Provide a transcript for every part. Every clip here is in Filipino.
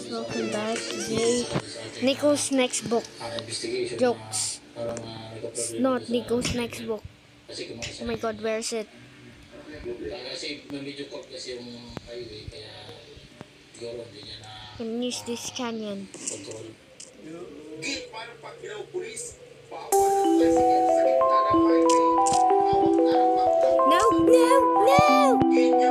welcome back. Today, Nico's next book. Jokes. It's not Nico's next book. Oh my god, where is it? Can use this canyon. No, no, no!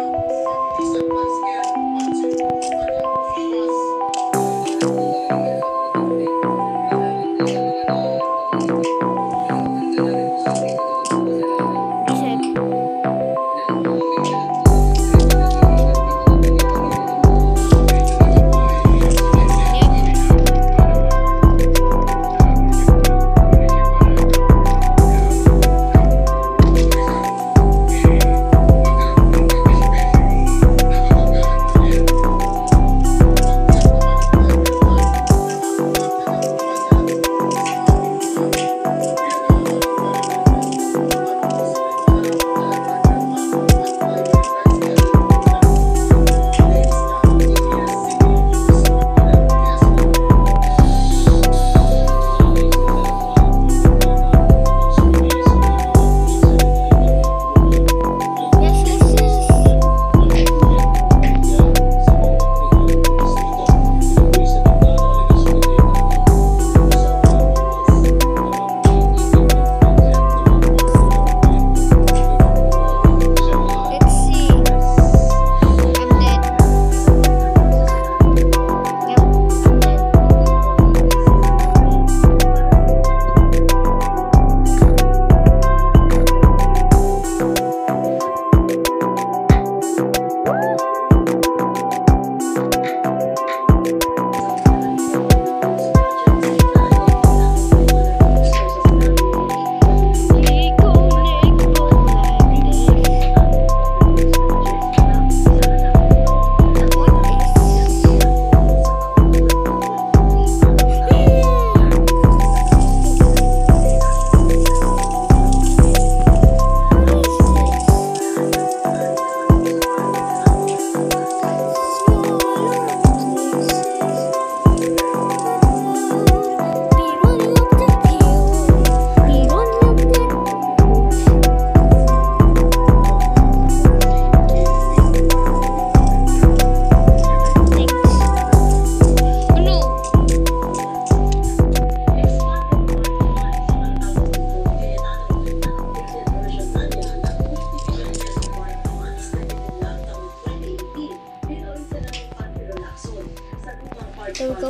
There we go.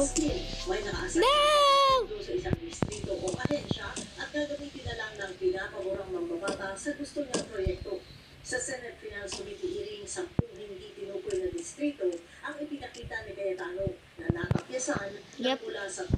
No! Sa isang distrito o ahensya at gagamitin na lang ng pinapaborang mambabata sa gusto niyang proyekto. Sa Senate Finance Committee hearing, 10 hindi tinukoy na distrito ang ipinakita ni Cayetano na nakapyasan mula sa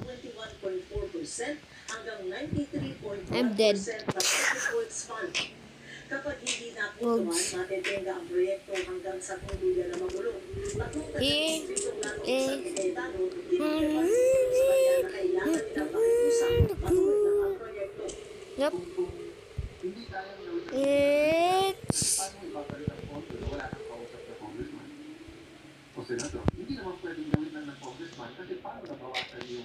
21.4% hanggang 93.1% na public works fund. Kapag hindi napuntuhan, matetenga ang proyekto hanggang sa tuluyan na magulo. Tatlong taga-distrito natin sa Cayetano, pinipagpapit sa kanya na kailangan nilang pakiusap matuloy na ang proyekto. Yep. It's... Hindi naman pwedeng gawin lang ng congressman kasi paano nabawasan yung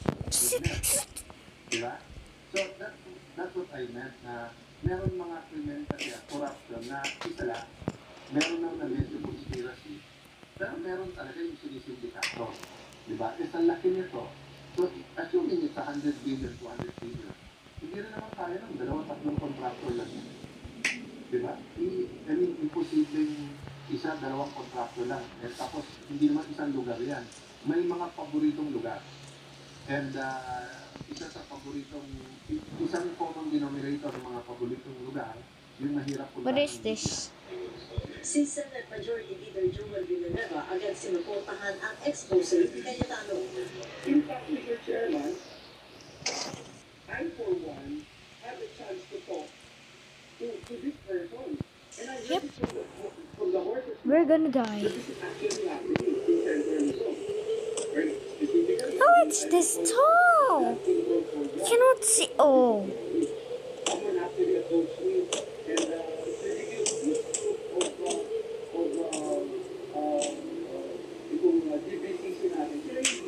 diba? So that's what I meant na meron mga krimen kasi corruption na isa lang, meron lang na medyo conspiracy, pero meron talaga yung sinisindikato. Diba? Isang laki nito. So, assuming it's 100 billion, 200 billion, hindi rin naman kaya ng 2-3 contractor lang yan. Diba? I mean, imposibleng 1-2 contractor lang. Tapos, hindi naman isang lugar yan. May mga paboritong lugar. And, isa sa paboritong, isang common denominator ng mga paboritong lugar, yung mahirap puntahan. What is this? Si Senate Majority Leader Joel Villanueva agad sinuportahan ang expose ni Cayetano. In fact, Mr. Chairman, I for one had the chance to talk to this person. And I heard it from the horse's mouth. We're gonna die. This is actually happening in San Francisco. Oh, it's this tall! You cannot see. Oh. Someone actually approached me and it's ridiculous of GBCC natin. Sila yung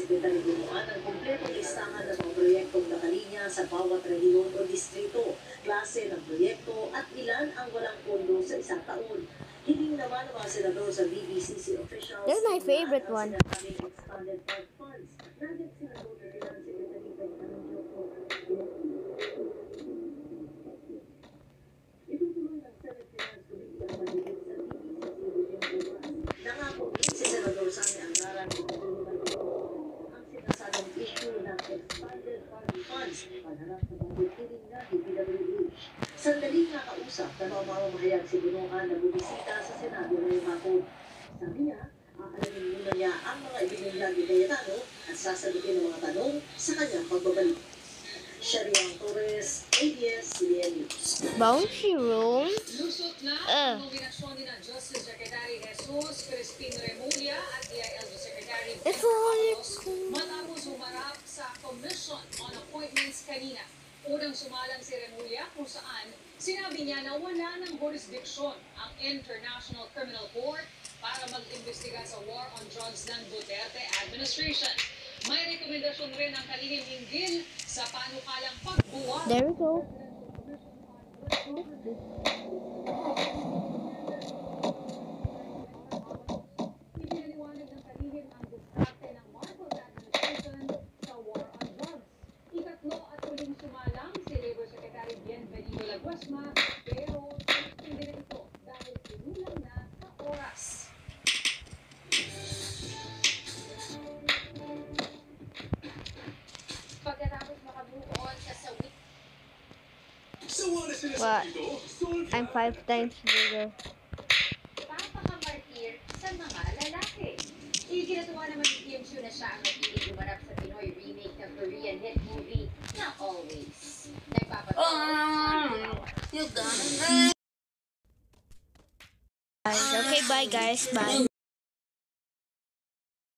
Secretary Bunuan ang kumpletong listahan ng mga proyektong nakalinya sa bawat rehiyon o distrito, klase ng proyekto at ilan ang walang pondo sa isang taon. Hiling naman ng mga senador sa BBCC officials. That's my favorite one. Expanded park funds. Naging senador na Finance Secretary itutuloy ng Senate Finance Committee ang pagdinig sa BBCC bukas. Nangako din si Senador Sammy Anggaran ang sinasabing issue ng expanded park funds pagharap sa budget hearing na DPWH. Sandaling nakausap na mamamahayag si Bunuan na bumisita sa Senado ngayong hapon. Sabi niya, aalamin muna niya ang mga ibinunyag ni Cayetano at sasagutin ang mga tanong sa kanyang pagbabalik. Shariang Torres, ABS-CBN News. Bouncy room. Lusot na ang nominasyon ni Justice Secretary Jesus Crispin Remulla at DILG Secretary Ben Carlos matapos humarap sa Commission on Appointments kanina. Unang sumalang si Remulla kung saan sinabi niya na wala ng jurisdiction ang International Criminal Court para mag-imbestiga sa war on drugs ng Duterte administration. May rekomendasyon rin ang kalihim hinggil sa panukalang pagbuwag. There we go. Ipinaliwanag ng kalihim ang diskarte ng Marcos administration sa war on drugs. Ikatlo at huling sumalang si Labor Secretary Bienvenido Laguesma, pero hindi na ito dahil sinulang na sa oras. Pagkatapos makamove on sa sawit. What? I'm 5 times bigger. Papakamartir sa mga lalaki. Iginatuwa naman ni Kim Chiu na siya ang napiling gumanap sa Pinoy remake ng Korean hit movie na Always. Okay, bye guys. Bye.